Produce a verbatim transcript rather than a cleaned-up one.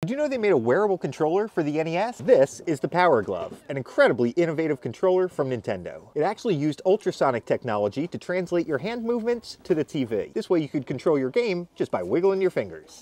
Did you know they made a wearable controller for the N E S? This is the Power Glove, an incredibly innovative controller from Nintendo. It actually used ultrasonic technology to translate your hand movements to the T V. This way you could control your game just by wiggling your fingers.